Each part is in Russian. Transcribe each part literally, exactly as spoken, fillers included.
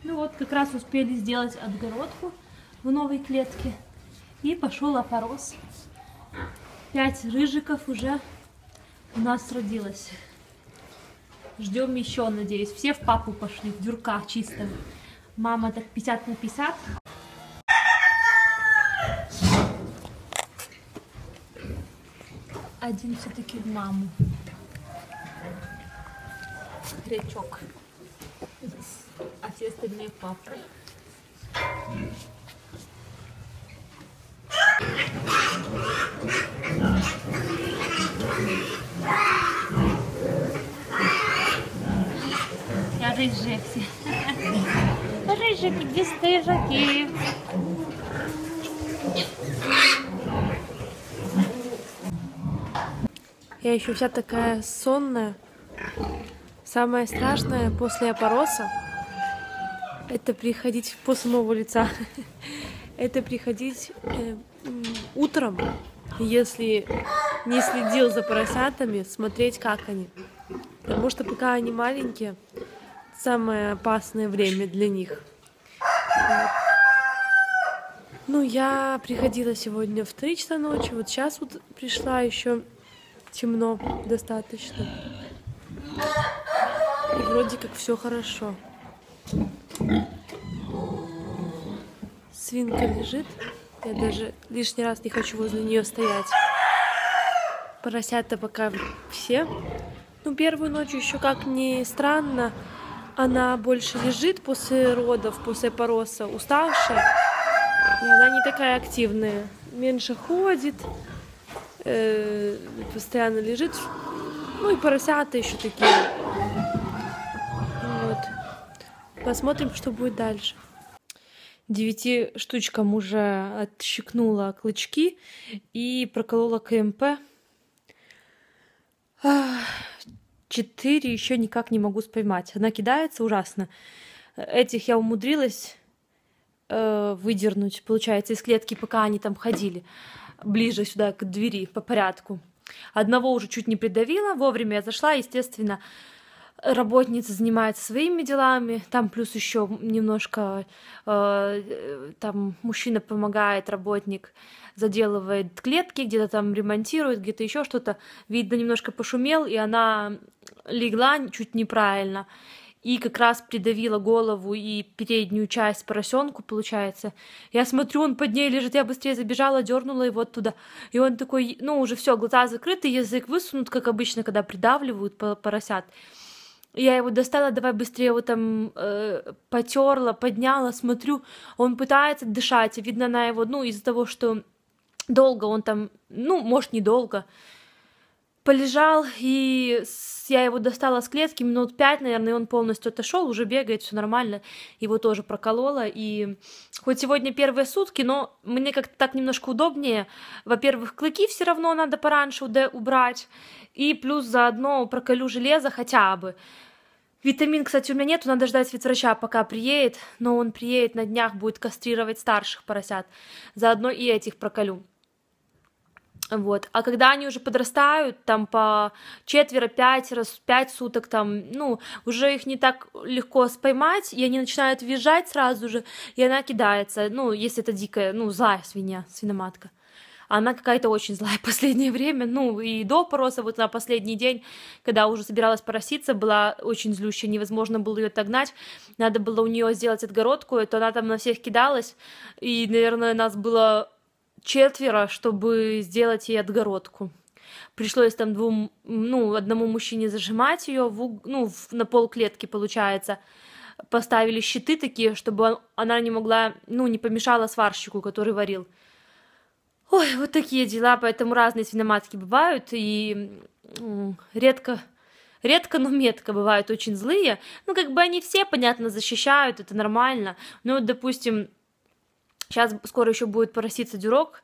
Ну вот, как раз успели сделать отгородку в новой клетке. И пошел опорос. Пять рыжиков уже у нас родилось. Ждем еще, надеюсь. Все в папу пошли, в дюрка чисто. Мама так пятьдесят на пятьдесят. Один все-таки в маму. Хрячок. А все остальные папа. Я рыжие все. Рыжики, бесстыжаки. Я еще вся такая сонная. Самое страшное после опороса — это приходить после моего лица. Это приходить э, утром, если не следил за поросятами, смотреть, как они. Потому что пока они маленькие, самое опасное время для них. Вот. Ну, я приходила сегодня в три часа ночи, вот сейчас вот пришла, еще темно достаточно. И вроде как все хорошо. Свинка лежит. Я даже лишний раз не хочу возле нее стоять. Поросята пока все. Ну, первую ночь еще, как ни странно, она больше лежит после родов, после опороса, уставшая. И она не такая активная. Меньше ходит, э, постоянно лежит. Ну и поросята еще такие. Вот. Посмотрим, что будет дальше. Девяти штучкам уже отщикнула клычки и проколола КМП. Четыре еще никак не могу споймать. Она кидается ужасно. Этих я умудрилась э, выдернуть, получается, из клетки, пока они там ходили ближе сюда к двери по порядку. Одного уже чуть не придавила. Вовремя я зашла, естественно. Работница занимается своими делами, там плюс еще немножко э, там мужчина помогает, работник заделывает клетки, где-то там ремонтирует, где-то еще что-то. Видно, немножко пошумел, и она легла чуть неправильно. И как раз придавила голову и переднюю часть поросенку, получается. Я смотрю, он под ней лежит, я быстрее забежала, дернула его оттуда. И он такой, ну, уже все, глаза закрыты, язык высунут, как обычно, когда придавливают поросят. Я его достала, давай быстрее его там э, потерла, подняла, смотрю, он пытается дышать, видно, она его, ну, из-за того, что долго он там, ну, может, недолго, полежал, и я его достала с клетки, минут пять, наверное, и он полностью отошел, уже бегает, все нормально, его тоже проколола, и хоть сегодня первые сутки, но мне как-то так немножко удобнее, во-первых, клыки все равно надо пораньше убрать, и плюс заодно проколю железо хотя бы. Витамин, кстати, у меня нету, надо ждать ветврача, пока приедет, но он приедет на днях, будет кастрировать старших поросят, заодно и этих проколю. Вот. А когда они уже подрастают, там по четверо, пятеро, пять суток, там, ну, уже их не так легко споймать, и они начинают визжать сразу же, и она кидается, ну, если это дикая, ну, злая свинья, свиноматка. Она какая-то очень злая в последнее время, ну, и до пороса, вот на последний день, когда уже собиралась пороситься, была очень злющая, невозможно было ее отогнать, надо было у нее сделать отгородку, то она там на всех кидалась, и, наверное, нас было четверо, чтобы сделать ей отгородку. Пришлось там двум, ну, одному мужчине зажимать ее, в, ну, в, на пол клетки, получается, поставили щиты такие, чтобы он, она не могла, ну, не помешала сварщику, который варил. Ой, вот такие дела, поэтому разные свиноматки бывают, и редко, редко, но метко бывают очень злые. Ну, как бы они все, понятно, защищают, это нормально. Ну, вот, допустим, сейчас скоро еще будет пороситься дюрок,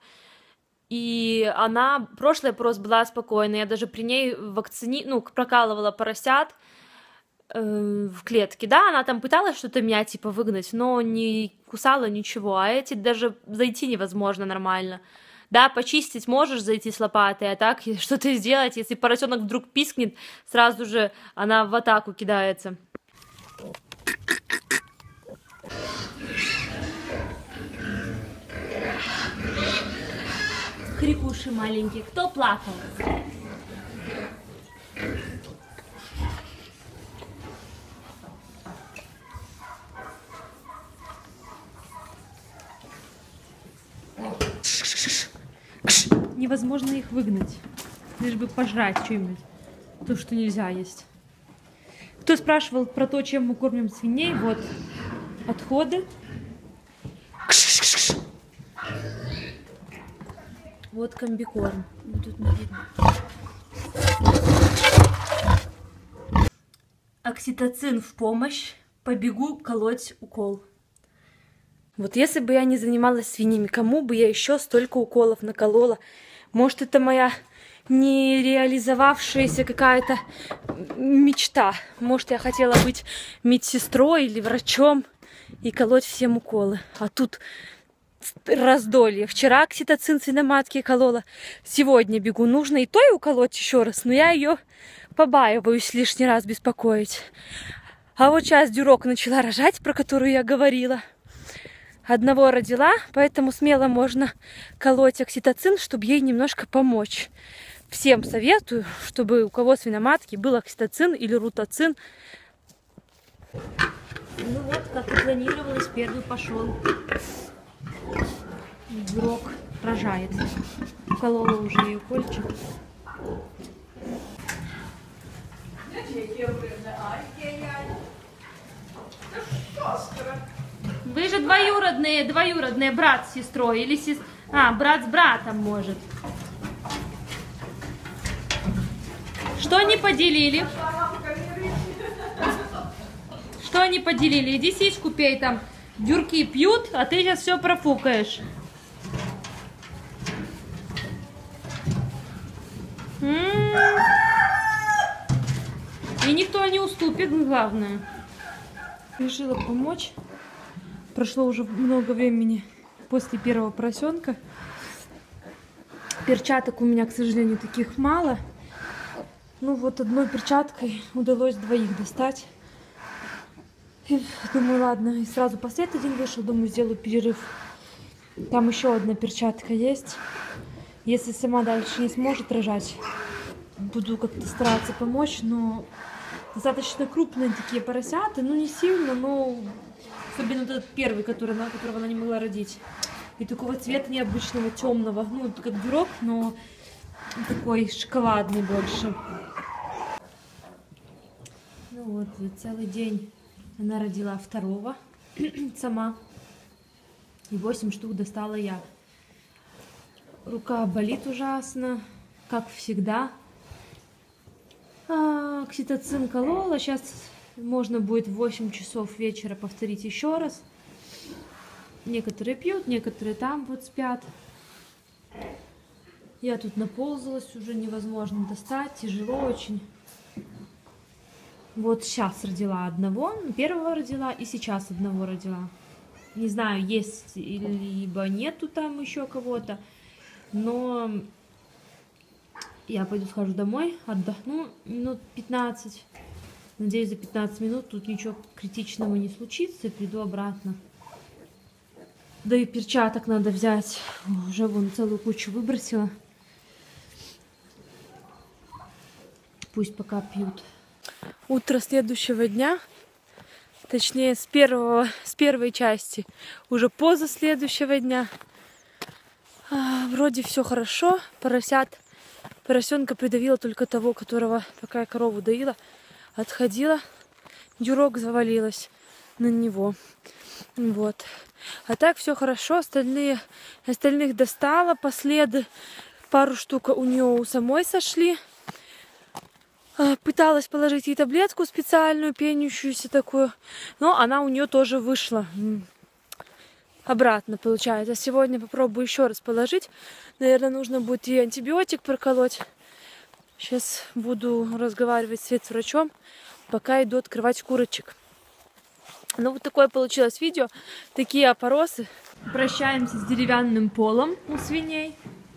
и она, прошлый порос была спокойная, я даже при ней вакцини... ну, прокалывала поросят э, в клетке, да, она там пыталась что-то меня, типа, выгнать, но не кусала ничего, а эти даже зайти невозможно нормально. Да, почистить можешь, зайти с лопатой, а так что-то сделать, если поросенок вдруг пискнет, сразу же она в атаку кидается. крикуши маленькие. Кто плакал? Невозможно их выгнать, лишь бы пожрать что-нибудь, то, что нельзя есть. Кто спрашивал про то, чем мы кормим свиней, вот отходы. Вот комбикорм. Тут не видно. Окситоцин в помощь. Побегу колоть укол. Вот если бы я не занималась свиньями, кому бы я еще столько уколов наколола? Может, это моя не реализовавшаяся какая-то мечта. Может, я хотела быть медсестрой или врачом и колоть всем уколы. А тут раздолье. Вчера окситоцин свиноматки колола. Сегодня бегу. Нужно и то и уколоть еще раз. Но я ее побаиваюсь лишний раз беспокоить. А вот сейчас Дюрок начала рожать, про которую я говорила. Одного родила, поэтому смело можно колоть окситоцин, чтобы ей немножко помочь. Всем советую, чтобы у кого свиноматки был окситоцин или рутоцин. Ну вот, как и планировалось, первый пошел. Дюрок рожает. Уколола уже ее кольчик. Вы же двоюродные, двоюродные, брат с сестрой или сестра. А, брат с братом, может. Что они поделили? Что они поделили? Иди сиську пей, там дюрки пьют, а ты сейчас все профукаешь. М-м-м. И никто не уступит, главное. Решила помочь. Прошло уже много времени после первого поросенка. Перчаток у меня, к сожалению, таких мало. Ну вот одной перчаткой удалось двоих достать. И думаю, ладно. И сразу послед один вышел. Думаю, сделаю перерыв. Там еще одна перчатка есть. Если сама дальше не сможет рожать, буду как-то стараться помочь. Но достаточно крупные такие поросята. Ну не сильно, но... Особенно этот первый, который, на которого она не могла родить. И такого цвета необычного, темного. Ну, как дюрок, но такой шоколадный больше. Ну вот, целый день она родила второго сама. И восемь штук достала я. Рука болит ужасно, как всегда. А, окситоцин колола. Сейчас... Можно будет в восемь часов вечера повторить еще раз. Некоторые пьют, некоторые там вот спят. Я тут наползалась, уже невозможно достать, тяжело очень. Вот сейчас родила одного, первого родила и сейчас одного родила. Не знаю, есть либо нету там еще кого-то, но я пойду схожу домой, отдохну минут пятнадцать. Надеюсь, за пятнадцать минут тут ничего критичного не случится, и приду обратно. Да и перчаток надо взять. Уже вон целую кучу выбросила. Пусть пока пьют. Утро следующего дня, точнее с, первого, с первой части, уже поза следующего дня. А, вроде все хорошо. Поросят, поросенка придавила только того, которого, пока я корову доила. Отходила, дюрок завалилась на него. Вот. А так все хорошо. Остальные, остальных достала. Последы пару штук у нее у самой сошли. Пыталась положить ей таблетку специальную, пенящуюся такую. Но она у нее тоже вышла. Обратно получается. Сегодня попробую еще раз положить. Наверное, нужно будет и антибиотик проколоть. Сейчас буду разговаривать с ветврачом, пока иду открывать курочек. Ну, вот такое получилось видео. Такие опоросы. Прощаемся с деревянным полом у свиней.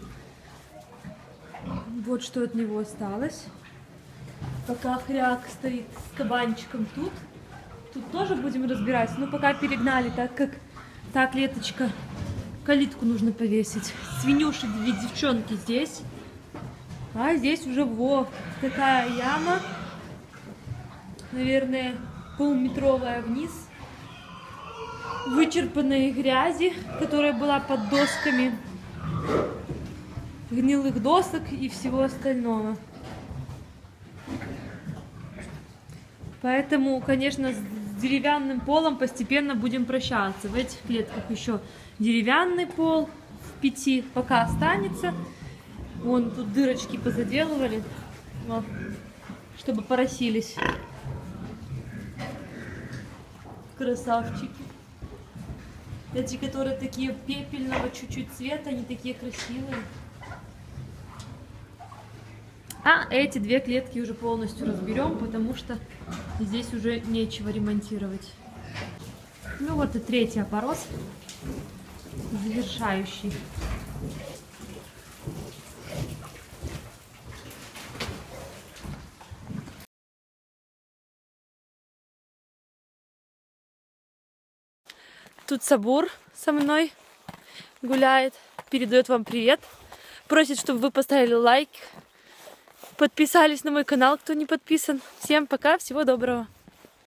Вот что от него осталось. Пока хряк стоит с кабанчиком тут. Тут тоже будем разбирать. Но пока перегнали, так как та клеточка Калитку нужно повесить. Свинюши две девчонки здесь. А здесь уже во такая яма. Наверное, полуметровая вниз. Вычерпанной грязи, которая была под досками. Гнилых досок и всего остального. Поэтому, конечно, с деревянным полом постепенно будем прощаться. В этих клетках еще деревянный пол в пяти пока останется. Вон тут дырочки позаделывали, вот, чтобы поросились. Красавчики. Эти, которые такие пепельного чуть-чуть цвета, они такие красивые. А эти две клетки уже полностью разберем, потому что здесь уже нечего ремонтировать. Ну вот и третий опорос, завершающий. Тут Сабур со мной гуляет, передает вам привет, просит, чтобы вы поставили лайк, подписались на мой канал, кто не подписан. Всем пока, всего доброго.